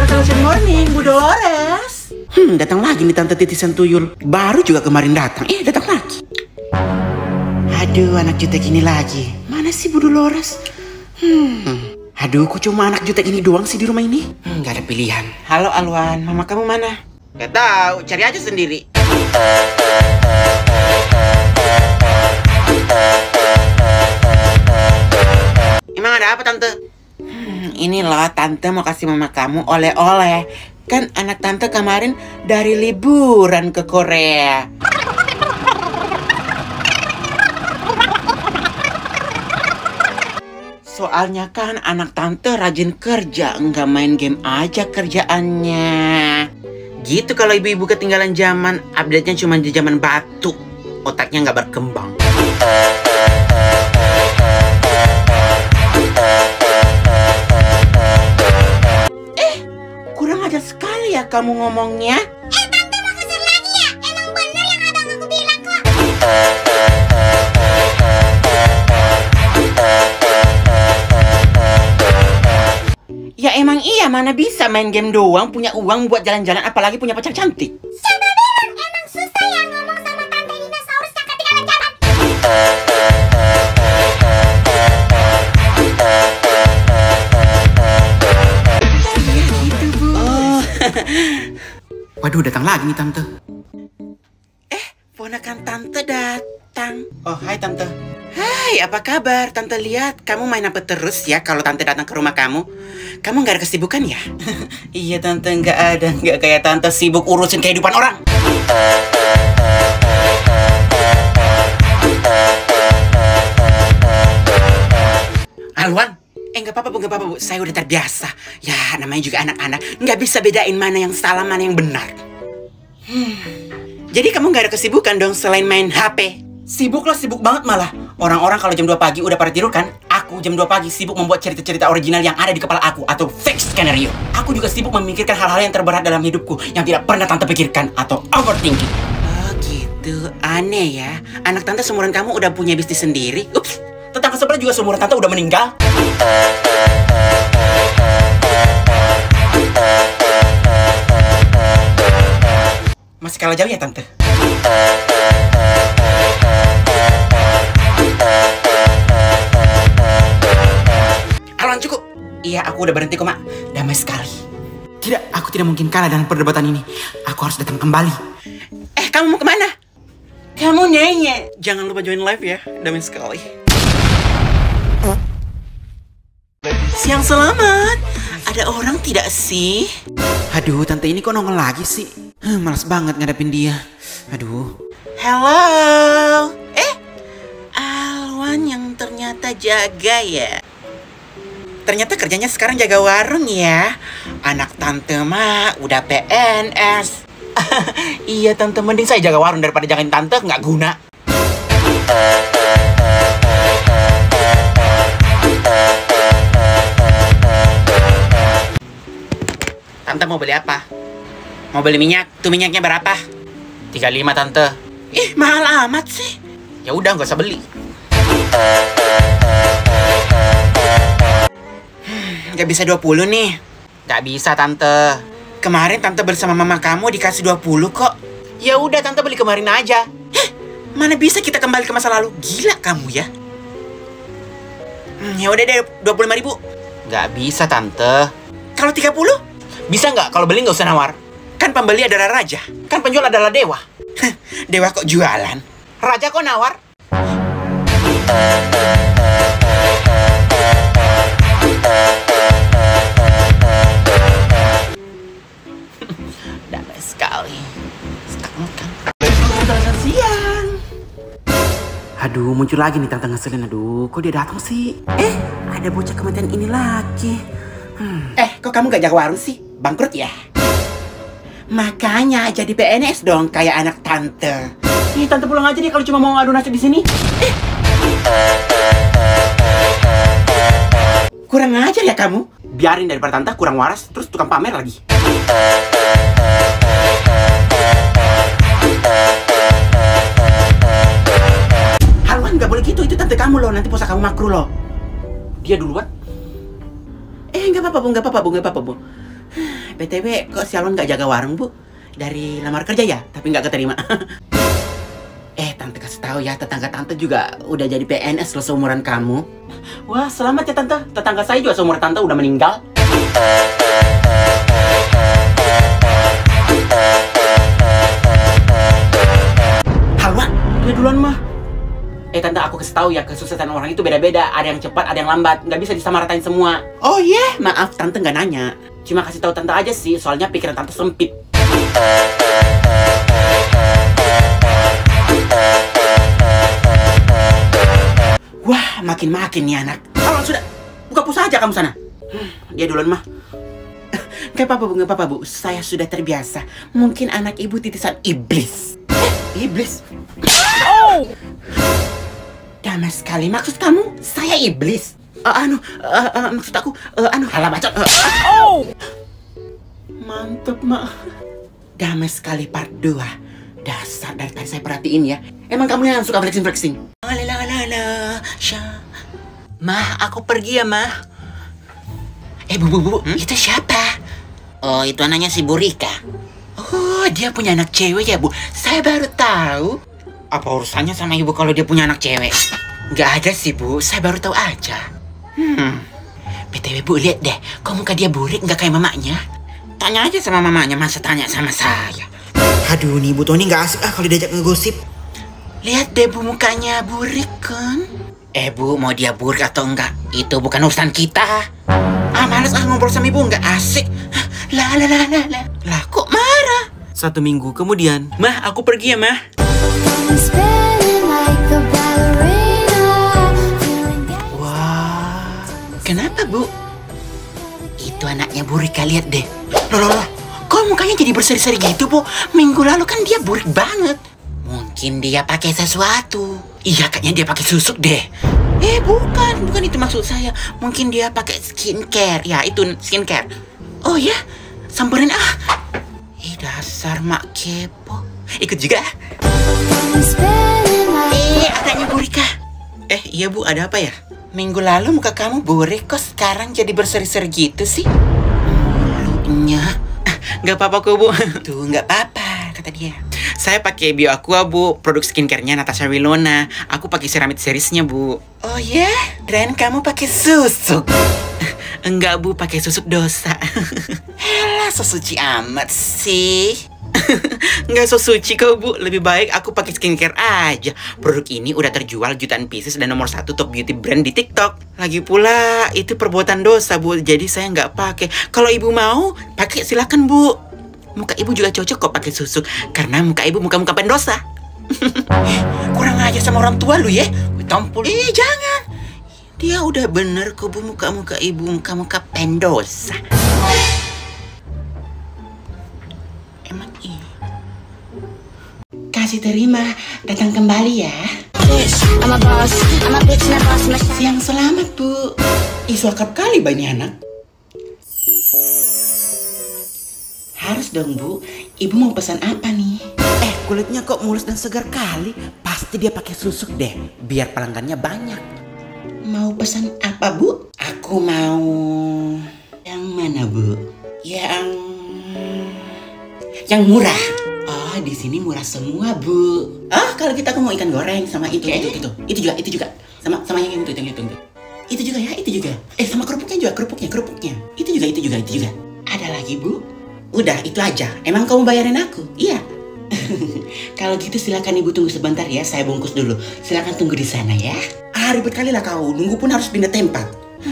Congratulations morning, Bu Dolores. Datang lagi nih tante titisan tuyul. Baru juga kemarin datang. Datang lagi. Aduh, anak jutek ini lagi. Mana sih Bu Dolores? Aduh, kok cuma anak jutek ini doang sih di rumah ini? Gak ada pilihan. Halo Alwan, mama kamu mana? Gak tahu, cari aja sendiri. Emang ada apa tante? Ini loh, tante mau kasih mama kamu oleh-oleh. Kan anak tante kemarin dari liburan ke Korea. Soalnya kan anak tante rajin kerja, nggak main game aja kerjaannya. Gitu kalau ibu-ibu ketinggalan zaman, update-nya cuma di zaman batu. Otaknya nggak berkembang. Kurang ajar sekali ya kamu ngomongnya. Tante mau kasar lagi ya? Emang bener yang abang aku bilang kok. Ya emang iya, mana bisa main game doang, punya uang buat jalan-jalan, apalagi punya pacar cantik. Siapa bilang? Emang susah ya ngomong sama tante dinosaurus yang ketinggalan zaman. Waduh, datang lagi nih tante. Ponakan tante datang. Oh, hai tante. Hai, apa kabar? Tante lihat kamu main apa terus ya kalau tante datang ke rumah kamu. Kamu nggak ada kesibukan ya? Iya tante, nggak ada. Nggak kayak tante sibuk urusin kehidupan orang. Alwan, nggak apa-apa bu, nggak apa-apa bu. Saya udah terbiasa. Ya, namanya juga anak-anak. Nggak bisa bedain mana yang salah, mana yang benar. Jadi kamu nggak ada kesibukan dong selain main HP? Sibuk lah, sibuk banget malah. Orang-orang kalau jam 2 pagi udah pada tidur kan? Aku jam 2 pagi sibuk membuat cerita-cerita original yang ada di kepala aku atau fake skenario. Aku juga sibuk memikirkan hal-hal yang terberat dalam hidupku yang tidak pernah tante pikirkan atau overthinking. Oh gitu, aneh ya. Anak tante seumuran kamu udah punya bisnis sendiri. Ups, tetangga sebelah juga seumuran tante udah meninggal. Masih kalah jauh ya tante? Alwan, cukup. Iya, aku udah berhenti kok, Mak. Damai sekali. Tidak, aku tidak mungkin kalah dalam perdebatan ini. Aku harus datang kembali. Kamu mau kemana? Kamu nyanyi. Jangan lupa join live ya. Damai sekali. Siang selamat. Ada orang tidak sih? Aduh, tante ini kok nongol lagi sih? Malas banget ngadepin dia. Aduh. Halo. Alwan yang ternyata jaga ya. Ternyata kerjanya sekarang jaga warung ya. Anak tante mah udah PNS. Iya tante, mending saya jaga warung daripada jagain tante, nggak guna. Tante mau beli apa? Mau beli minyak? Tuh minyaknya berapa? 35 tante. Mahal amat sih. Ya udah, nggak usah beli. Nggak bisa 20 nih. Nggak bisa tante. Kemarin tante bersama mama kamu dikasih 20 kok. Ya udah tante beli kemarin aja. Mana bisa kita kembali ke masa lalu? Gila kamu ya. Ya udah deh, 25.000. Nggak bisa tante. Kalau 30? Bisa nggak? Kalau beli nggak usah nawar. Kan pembeli adalah raja. Kan penjual adalah dewa. Dewa kok jualan? Raja kok nawar? Damai sekali. Selamat kan? Selamat siang. Aduh, muncul lagi nih tante ngeselin. Aduh, kok dia datang sih? Ada bocah kematian ini lagi. Kok kamu gak jaga warung sih? Bangkrut ya? Makanya jadi PNS dong, kayak anak tante. Tante pulang aja deh kalau cuma mau ngadu nasib di sini. Kurang ajar ya kamu. Biarin daripada tante kurang waras, terus tukang pamer lagi. Alwan, nggak boleh gitu. Itu tante kamu loh. Nanti posa kamu makruh loh. Dia duluan. Nggak apa-apa bu, nggak apa-apa bu, nggak apa-apa bu. BTW, kok si Alwan nggak jaga warung, Bu? Dari lamar kerja ya, tapi nggak keterima. Tante kasih tahu ya, tetangga tante juga udah jadi PNS loh seumuran kamu. Wah, selamat ya tante. Tetangga saya juga seumuran tante udah meninggal. Halwa, dia duluan mah. Tante, aku kasih tahu ya, kesuksesan orang itu beda-beda. Ada yang cepat, ada yang lambat. Nggak bisa disamaratain semua. Oh iya, maaf tante nggak nanya. Cuma kasih tahu tante aja sih, soalnya pikiran tante sempit. Wah, makin-makin nih anak. Kalau sudah, buka pulsa aja kamu sana. Dia duluan mah. Gak apa-apa Bu, gak apa-apa Bu. Saya sudah terbiasa. Mungkin anak ibu titisan iblis. Iblis? Oh! Damai sekali. Maksud kamu, saya iblis? Maksud aku, halah bacot. Oh! Mantap, Mak. Damai sekali part 2. Dasar dari tadi saya perhatiin ya. Emang kamu yang suka flexing-flexing? Mah, aku pergi ya, Mah. Bu, itu siapa? Oh, itu anaknya si Burika. Oh, dia punya anak cewek ya, Bu. Saya baru tahu. Apa urusannya sama ibu kalau dia punya anak cewek? Nggak ada sih, Bu. Saya baru tahu aja. BTW, Bu, lihat deh. Kok muka dia burik nggak kayak mamanya? Tanya aja sama mamanya, masa tanya sama saya. Aduh, nih Bu Tony nggak asik kalau diajak ngegosip. Lihat deh, Bu, mukanya burik kan? Bu, mau dia burik atau enggak, itu bukan urusan kita. Males ngobrol sama ibu, nggak asik. Lah, kok marah? 1 minggu kemudian. Mah, aku pergi ya, Mah. Wah, kenapa, Bu? Itu anaknya Burika, lihat deh. Loh, kok mukanya jadi berseri-seri gitu, Bu? Minggu lalu kan dia burik banget. Mungkin dia pakai sesuatu. Iya, kayaknya dia pakai susuk deh. Bukan itu maksud saya. Mungkin dia pakai skincare. Ya, itu skincare. Oh ya, samperin ah. Dasar mak kepo. Ikut juga. Anaknya Burika. Iya Bu, ada apa ya? Minggu lalu muka kamu burik, kok sekarang jadi berseri-seri gitu sih? Mulutnya. Nggak apa-apa kok, Bu. Tuh, nggak apa-apa, kata dia. Saya pakai Bio Aqua, Bu. Produk skincare-nya Natasha Wilona. Aku pakai Ceramide series-nya, Bu. Oh ya? Kirain kamu pakai susuk. Enggak, Bu. Pakai susuk dosa. Helah, so suci amat sih. Nggak so suci kok, Bu. Lebih baik aku pakai skincare aja. Produk ini udah terjual jutaan pieces dan nomor 1 top beauty brand di TikTok. Lagi pula, itu perbuatan dosa, Bu. Jadi saya nggak pakai. Kalau Ibu mau, pakai silakan, Bu. Muka Ibu juga cocok kok pakai susuk. Karena muka Ibu muka-muka pendosa. Kurang aja sama orang tua lu ya. Tampul. Jangan. Dia udah bener kok, Bu. Muka-muka Ibu muka-muka pendosa. Emang iya. Kasih terima, datang kembali ya. Siang selamat, Bu. Suakap kali banyak anak. Harus dong, Bu. Ibu mau pesan apa nih? Kulitnya kok mulus dan segar kali. Pasti dia pakai susuk deh, biar pelanggannya banyak. Mau pesan apa, Bu? Aku mau... Yang mana, Bu? Yang murah. Oh, di sini murah semua, Bu. Kalau kita mau ikan goreng sama itu juga. Sama yang itu. Itu juga ya, itu juga. Sama kerupuknya. Itu juga. Ada lagi, Bu? Udah, itu aja. Emang kamu bayarin aku? Iya. Kalau gitu silakan Ibu tunggu sebentar ya, saya bungkus dulu. Silakan tunggu di sana ya. Ribet kali lah kau, nunggu pun harus pindah tempat.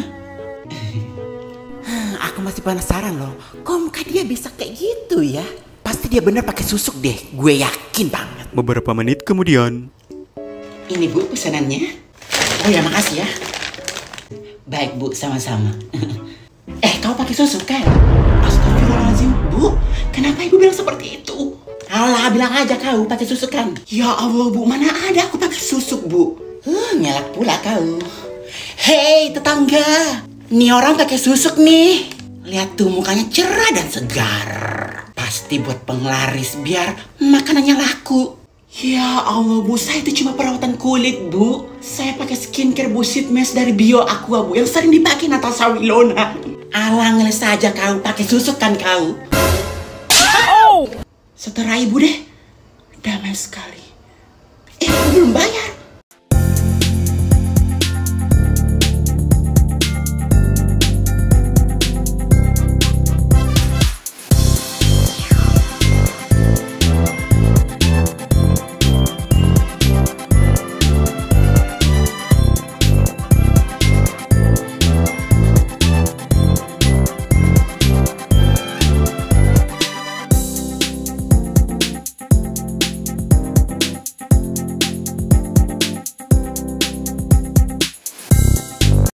Aku masih penasaran loh, kok muka dia bisa kayak gitu ya? Pasti dia bener pakai susuk deh, gue yakin banget. Beberapa menit kemudian. Ini Bu pesanannya. Oh ya, makasih ya. Baik Bu, sama-sama. Kau pakai susuk kan? Astagfirullahaladzim, Bu. Kenapa Ibu bilang seperti itu? Alah, bilang aja kau pakai susuk kan? Ya Allah, Bu, mana ada aku pakai susuk, Bu. Nyelak pula kau. Hei, tetangga. Nih orang pakai susuk nih. Lihat tuh mukanya cerah dan segar. Pasti buat penglaris biar makanannya laku. Ya Allah, Bu, saya itu cuma perawatan kulit, Bu. Saya pakai skincare bullshit mess dari Bio Aqua, Bu, yang sering dipakai Natasha Wilona. Alangnya saja kau pakai susuk kan kau. Setelah ibu deh, damai sekali. Aku belum bayar.